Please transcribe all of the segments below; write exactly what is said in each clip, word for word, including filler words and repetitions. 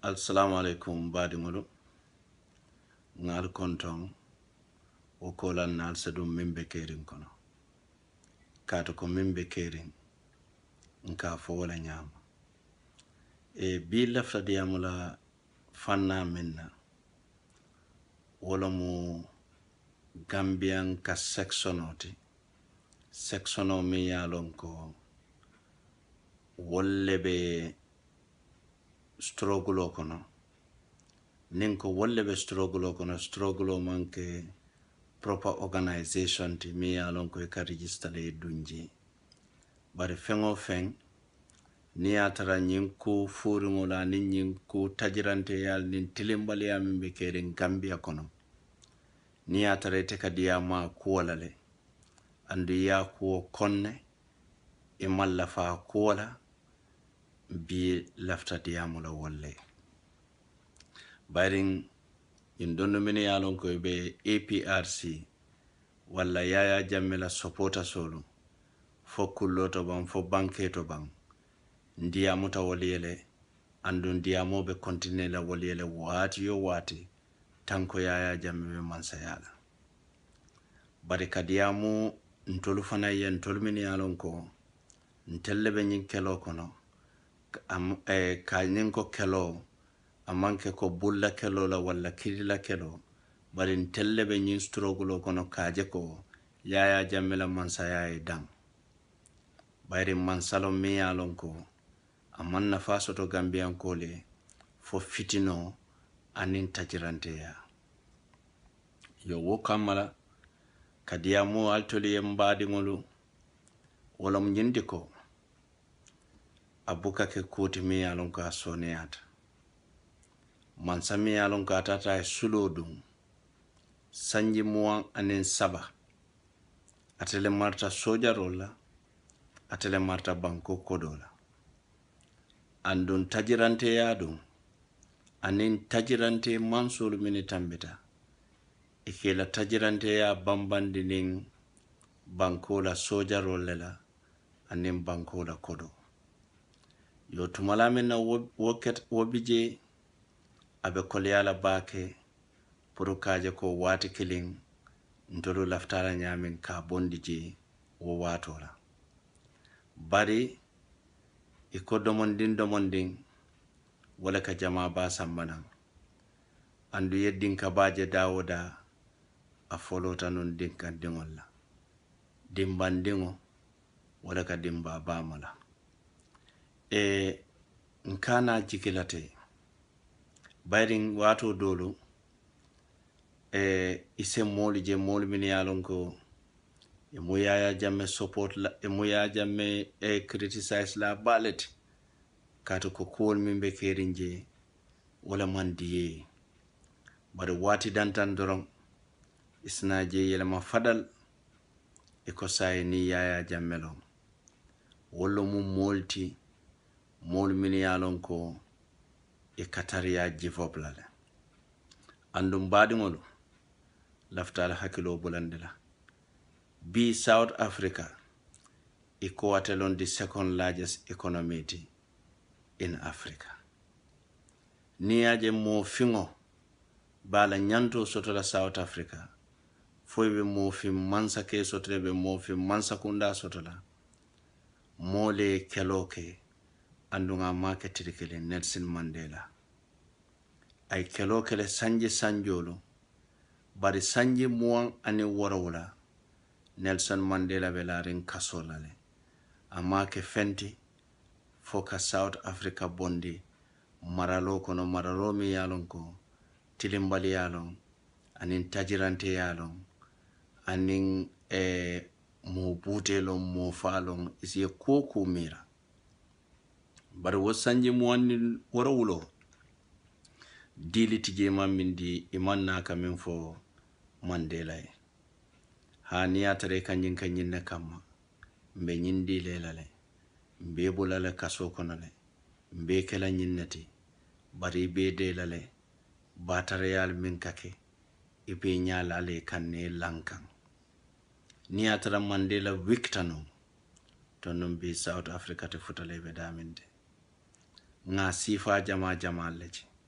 Assalamu alaikum badingulu ngal konton o kolan nal sedum Mengbe Kering kono kato ko Mengbe Kering nka fo wala nyama e bi lafta diamula fanna minna wala mu Gambian ka sectionoti sectiono mi yalon ko wolle be struggle kono ninko wolle be struggle kono struggle manke proper organization ti mi yalon ko ka register le dunji bari fengo feng ni atara nyinku furi mola ni nyinku tajirante yal nin tilimbali ya Mengbe Kering Gambia kono ni atara te kadiya ma kuwala le andu ya kuwo konne e malla fa kuwala bi lafta diyamula wolle baring in dondo mini yalon ko be A P R C walla yaya jammela supporter solo fo kulloto ban fo banke to ban ndiyamuta woliyele andu ndiyamobe continue la woliyele wati yo wati tanko yaya jammebe mansayala bari kadiyamu ntolu fana ye ntolu mini yalon ko ntellebe nyin kelo kono am e ka nyin ko kelo amanke ko bulla kelo la walla kirila kelo bari ntellebe nyin struggle kono kaje ko yaya jammela mansaya e dam bari mansalo mi yalon ko aman nafa soto Gambian kole fo fitino anin tajirante ya yo wo kamala kadiyamu altoli yembadi ngolu wala mnyindi ko abuka ke kuti mi yalon ko asoneyata mansa mi yalon ko atata e sulodum sanji muwan anin saba atele marta soja rola atele marta banko kodola andun tajirante yadum anin tajirante mansulu mini tambita ikela tajirante ya bambandi nin banko la soja rola la anin banko la kodo yo tumala minna woket wobije abe kolyala bake purukaje ko wati killing ntolu laftara nyamin ka bondi je wo watola bari iko domondin domondin wala ka jama ba sambanan andu yeddin ka baje dawoda a folota non dinkan dingolla dimbandingo wala ka dimba bamala e nkana jikilate bayrin wato dolo e ise moli je moli mini yalon ko e mo yaya jamme support la e mo yaya jamme e criticize la ballet kato ko kol Mengbe Kering je wala mandiye bari wati dantan doron isna je yele ma fadal e ko say ni yaya jamme lo wollo mu molti mol mini yalon ko e katariya jivoblale andum badingolu laftala hakilo bulandela bi South Africa e ko watelon the second largest economy in Africa niaje mo fingo bala nyanto sotola South Africa foybe mo fi mansa ke sotrebe mo fi mansa kunda sotola mole keloke andunga market kele Nelson Mandela ay keloke le sanji sanjolo bari sanji muwan ani warawula Nelson Mandela belarin kasolale amma ke fenti foka South Africa bondi maralo kono maralo mi yalon ko tilimbali yalon anin tajirante yalon anin e mo butelon mo falon isi koku mira bari wasanji muwan warawulo dili tije mamindi iman naka min fo Mandela ha niyatare kanyin kanyin na kama mbe nyindi lelale mbe bulale kaso konale mbe kela nyinnati bari be delale batareyal min kake ibe nyalale kanne lankan niyatara Mandela wiktano tonum bi South Africa te futale be daminde nga sifa jama jama leji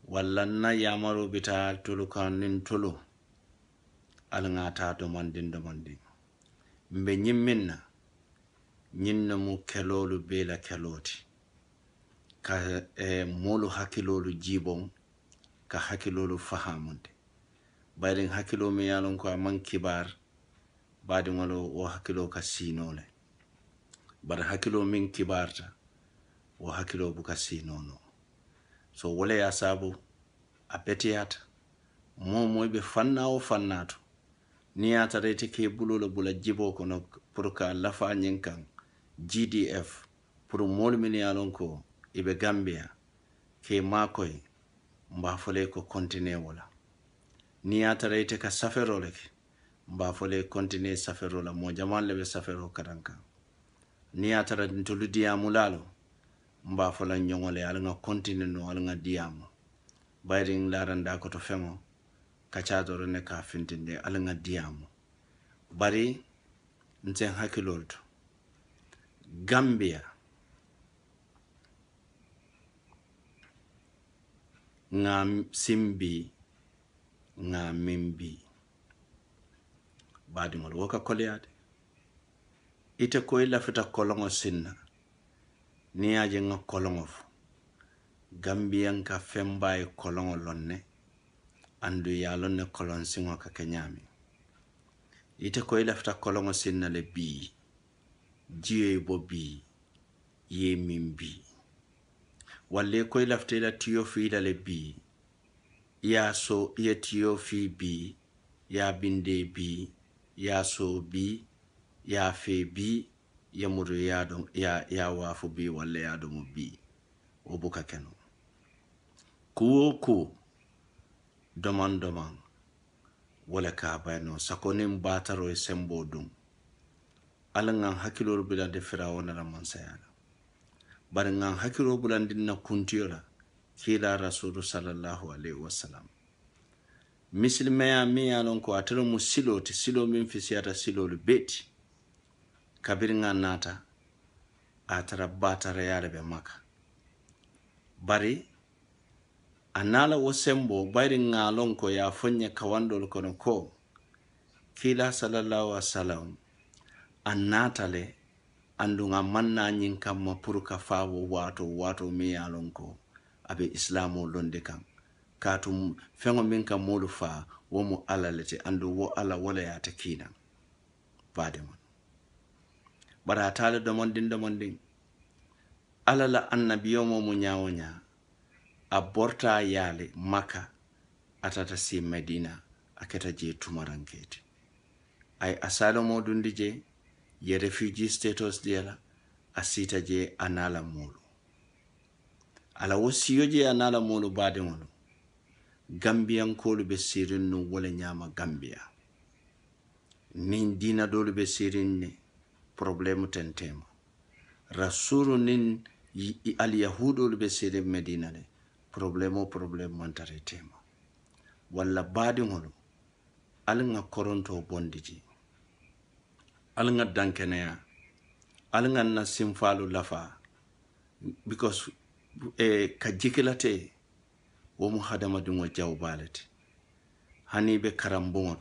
walla na yamaro bita tulu kan nin tulu alanga ta do mandin do mandin mbe nyimminna nyinna mu kelolu bela keloti ka e molu hakilolu jibon ka hakilolu fahamunde bayrin hakilo mi yalon ko man kibar badi ngolo o hakilo ka sinole bar hakilo min kibarta o hakilo buka sinono so wala ya sabu a betiyata mo moy be fanna o fannato ni ya tare take bulo bula jibo kono pour ka lafa nyinkan G D F pour mol min yalon ko ibe Gambia ke makoy mba fole ko continue wala ni ya tare take safero leke mba fole continue safero la mo jamal lebe safero kadanka ni ya tare ntulu diamu lalo mba fola nyongole ala nga continue no ala nga diamu bayring laranda ko to femo kachadoro ne ka fintinde ala nga diamu bari nten hakilolto Gambia nga simbi nga mimbi badi ngol woka koleade ite ko ila fita kolongo sinna ni aje nga kolongo fu Gambian ka fembaye kolongo lonne andu ya lonne kolon singo ka kenyami ite ko ila fita kolongo sinna le bi jiye bo bi ye mimbi walle ko ila fita ila tiyo fi ila le bi ya so ya tiyo fi bi ya binde bi ya so bi ya fe bi ya muru ya don ya ya wafu bi walle ya don bi obuka kenu kuo ku doman doman wala ka bayno sakonim bataro e sembo dum alangan hakilor bila de firawona la mansayala barangan hakilo bulandin na kuntiyola kila rasulu sallallahu alaihi wasallam misilmeya mi yalon ko atelo mu silo ti silo min fisiyata silo lu beti kabir nga nata atara batara yale be maka bari anala wo sembo bayri ngalon ko ya fonye kawandol kono ko kila sallallahu alaihi wasallam annatale andunga manna nyin kam pour ka fawo wato wato mi yalon ko abe islamo londe kam katum fengo min kam molu fa wo mu alalete andu wo ala wala ya takina bade mon bara tale do mon din do mon din alala annabiyo mo mu nyawonya aborta yale maka atata si medina aketa je tumarankete ay asalo mo dundi je ye refugee status diala asita je anala mulu ala wosiyo je anala mulu bade mono Gambian kolu be sirin no wala nyama Gambia nin dina dolu be sirin ne problemu tentema rasulu nin al yahudu be sirin medina ne problemo problem mantare tema wala bade mono alnga koronto bondiji alnga dankeneya alnga na simfalu lafa because eh, kajikilate wo mu hadama dungo jawbalete hani be karambonto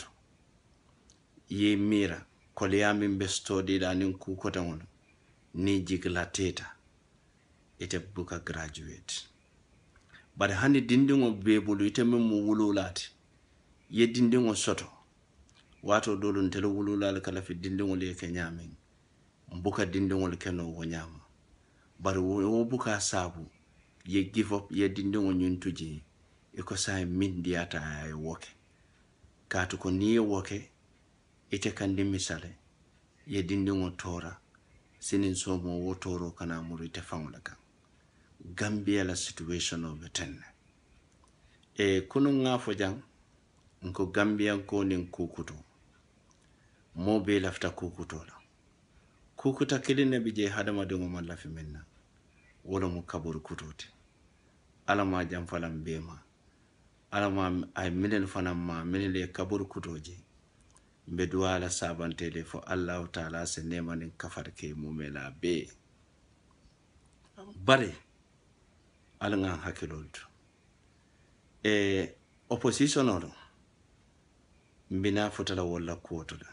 ye mira koliyami be stodi da nin ku kota ngono ni jiglateta ite buka graduate bari hani dindingo bebulu ite memu wululati ye dindingo soto wato dolun tele wululal kala fi dindingo le kenyamin mbuka dindingo le keno wo nyama bari wo buka sabu ye give up ye dindingo nyuntuji iko sai min diata ay woke katu ko ni woke ite kandi misale ye dindingo tora sinin somo wo toro kana muru ite famulaka Gambia la situation of ten e kunu ngafo jang nko Gambia ko nin kukuto mo be lafta kukuto la kukuta kiline bije hadama dungo man lafi minna wala mu kaburu kutote alama jam falam bema alama ay minen fanam ma minen le kaburu kutoje mbe duwala sabantele fo Allah taala se nemanin kafar ke mumela be bare alanga hakilolto e opposition oro mbina futala wala kuoto da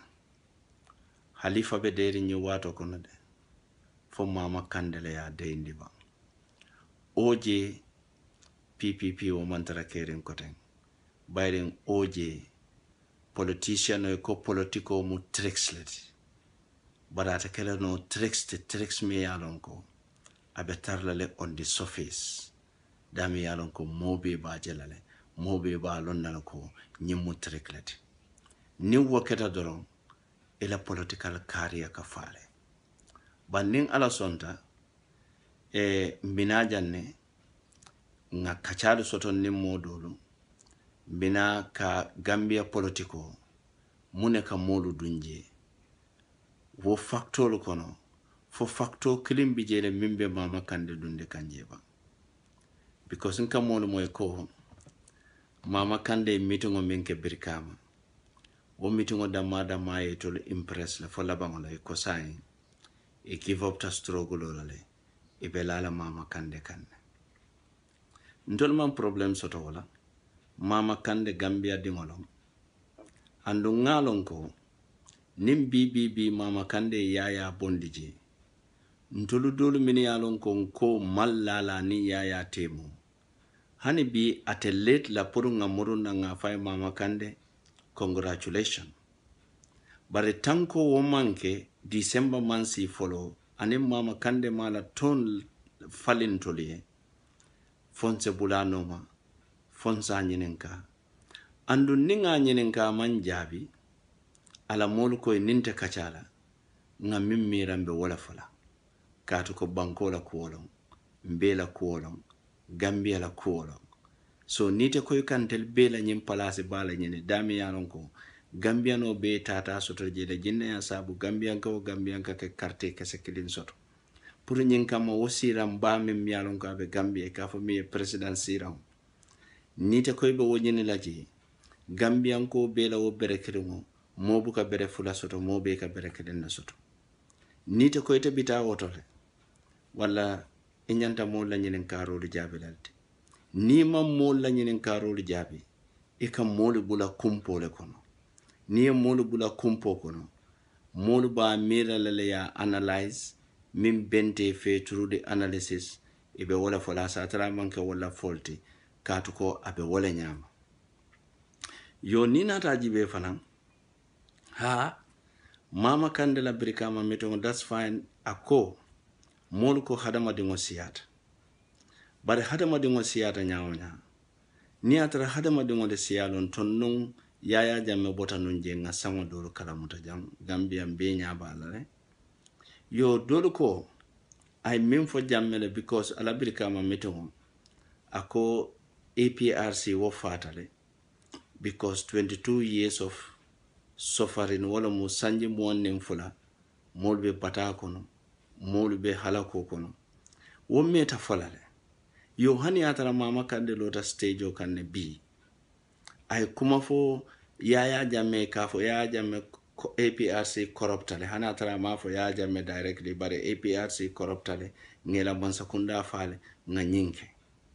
halifa be deri nyi wato kono de fo mama kandele ya de ndiba oje P P P o mantara Kering koten bayren oje politician o ko politiko mu tricks barata kala no tricks te tricks me yalon ko abe tarlale on the surface dami yalon ko mobe ba jelale mobe ba lonnal ko nyimmu tricklet ni wakata doron ila political career ka fale banning ala sonta e mbina janne nga kachadu soton ni modulu mbina ka Gambia politiko mune ka molu dunje wo factolu kono fo facto kilim bijele mimbe mama kande dunde kanjeba because nka molu moy ko mama kande meeting o minke birkama wo meeting o damma damma e tol impress la fo labangola e ko sai e give up ta struggle lale e belala mama kande kande ndol man problem soto wala mama kande Gambia dingolom andu ngalon ko nim B B B mama kande yaya bondije ntolu dolu mini yalon ko ko mallala ni yaya temu hani bi ate late la puru nga muru na nga fay mama kande congratulations bare tanko wo manke December mansi follow ani mama kande mala ton falin tolie fonse bulanoma fonsa nyenenka andu ninga nyenenka manjabi ala molu koy ninte kachala nga mimmirambe wala fala katu ko bankola kuolong mbela kuolong Gambia la kuolong so nite koy kantel bela nyim palase bala nyene dami yanon ko Gambia no be tata soto jede jinne ya sabu Gambia ko Gambia ka ke carte ke sekilin soto pour nyin kam wosiram ba mim yalon ko be Gambia ka fa mi president siram nite koy be wonyene laji Gambia ko bela wo berekirimo mobu ka bere fula soto mobe ka bere keden soto nite koy te bita wotole wala inyanta mo la nyinen karolu jabe lalti ni mam mo la nyinen karolu jabe e kam molu bula kumpo le kono ni molu bula kumpo kono molu ba mira le ya analyze min bente fe through the analysis e be wala fola sa tra manke wala faulty katu ko abe wala nyama yo ni nata jibe fanan ha mama kandela brikama metongo that's fine ako molu ko hadama dingo siyata bare hadama dingo siyata nyaawnya ni atara hadama dingo de siyalon tonnun yaya jamme bota nun je nga sama dolu kala muta jam Gambia be nyaaba la yo dolu ko ay min fo jammele because ala brikama metongo ako A P R C wo fatale because twenty-two years of suffering wala mu sanji mo nen fula molbe bata kono molbe halako kono wo meta falale yo hani atara mama kande lota stage o kanne bi ay kuma fo yaya jamme ka fo yaya jamme A P R C corruptale hani atara ma fo yaya jamme directly bare A P R C corruptale ngela bon sakunda fale nga nyinke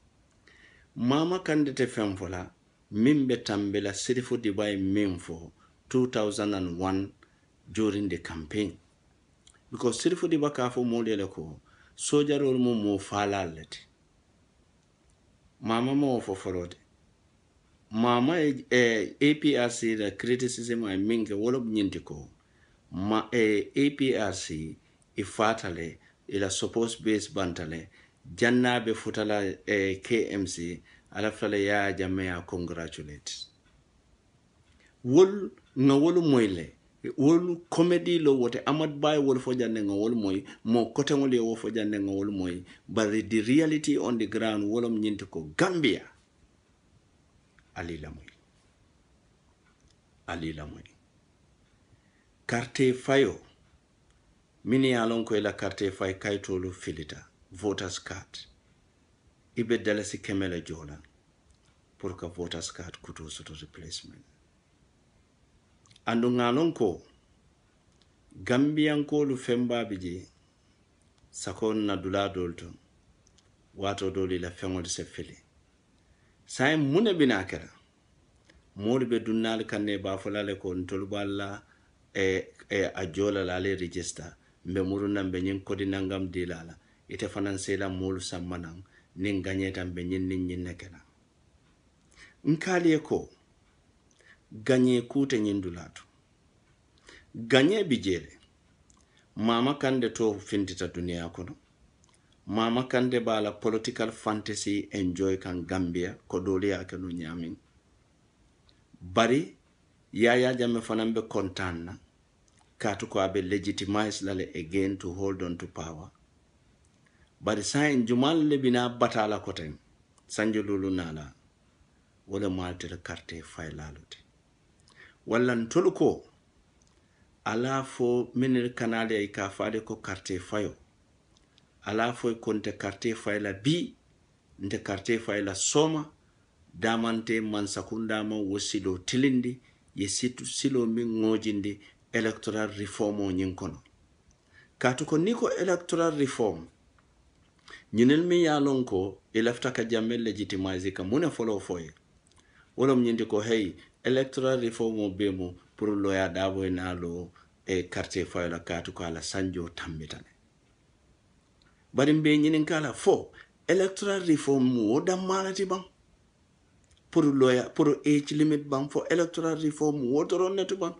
mama kande te femfola mimbe tambela sirifo dibai mimfo two thousand one during the campaign because sirifo diba ka fo modele ko sojarol mo mo falalete mama mo fo forode mama e eh, A P R C the criticism I minke wolo nyinti ko ma eh, A P R C e fatale ila suppose base bantale jannabe futala eh, K M C ala fale ya jamea congratulate wol nga wolu moyle wol comedy lo wote amad bay wol fo jande nga wol moy mo kote ngol yo fo jande nga wol moy but the reality on the ground wolom nyinti ko Gambia ali la moy ali la moy carte fayo mini alon ko la carte fay kaytolu filita voters card ibe dalasi kemele jola pour que voters card kuto soto replacement andu ngalon ko Gambian ko lu femba bije sakon na dula dolto wato doli la fengol se fili sai mune binakera mol be dunnal kanne ba fulale ko ntol balla e e a jola la le register mbe muruna mbe nyin kodi nangam dilala ite fanan sela mol sammanan nin ganyeta mbe nyin nin nyin nekena nkali ko ganye kute nyindulatu ganye bijele mama kande to fintita duniya kono mama kande bala political fantasy enjoy kan Gambia ko dole ya kanu nyamin bari yaya jamme fanambe kontanna katu ko abe legitimize lale again to hold on to power bari sain jumal le bina batala koten sanjo lulu nala wala maltel carte failalote wala ntoluko ala fo minir kanale ay ka faade ko carte fayo ala fo konte carte fayla bi nde carte fayla soma damante man sakunda ma wosilo tilindi ye situ silo min ngojindi electoral reform o nyin kono katu ko niko electoral reform nyinel mi yalon ko elafta ka jamme legitimize ka muna follow foye wala mnyindi ko hey electoral reform o bemo pour loya dabo na lo e carte fayla katu ko ala sanjo tambitane bari mbe nyinin kala fo electoral reform mo da malati bang pour lawyer pour age limit bang for electoral reform wotoron netu bang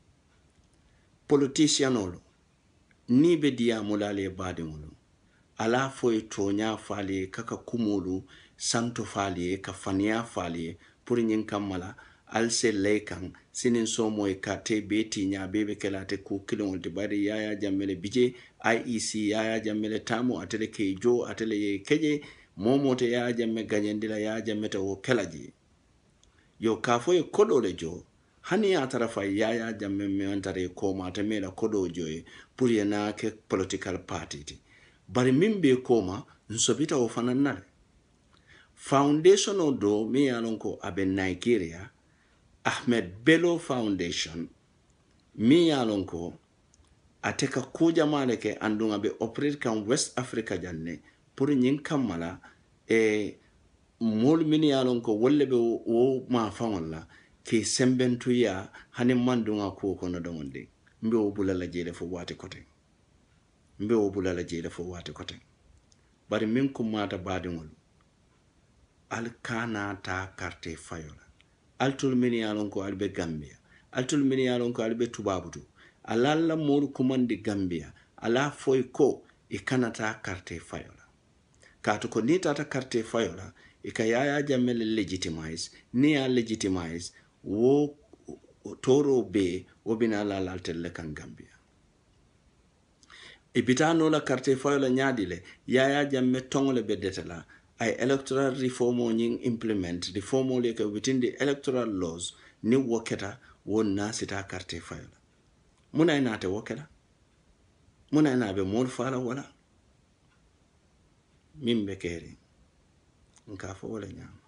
politician olo ni be dia mulale bade mulu ala foy tonya fali kaka kumulu santo fali ka fania fali pour nyin kamala al se lekan sinin somo e kate beti nya bebe kelate ku kilon de bari yaya jammele bije I E C yaya jammele tamu atele kejo atele ye keje momote yaya jamme ganyendila yaya jammete o kelaji yo kafo e kodo le jo hani ya tarafa yaya jamme me antare koma temela kodo jo e pour yana ke political party ti bari mimbe koma nsobita o fananale foundation o do mi yalonko abe Nigeria Ahmed Bello Foundation mi yalonko ateka kuja maleke andunga be operate kan West Africa janne pour nyin kamala e mol min yalonko wolle be wo ma fawalla ke sembentu ya hanin mandunga ko kono donde mbe o bulala jele fo wati kote mbe o bulala jele fo wati kote bari min ko mata badingol al kana ta carte fayola altul min yalonko albe Gambia altul min yalonko albe tubabutu alalla mol kumandi Gambia ala foy ko e kanata carte fayola katu ko ni tata carte fayola e ka yaya jammele legitimize ni ya legitimize wo toro be wo bina la laltelle kan Gambia e bitano la carte fayola nyadile yaya jamme tongole be detala ay electoral reform o nyin implement reform o le ka within the electoral laws ni woketa won na sita carte fayola muna ina te wokela muna ina be mol fala wala Mengbe Kering nka fo wala nyam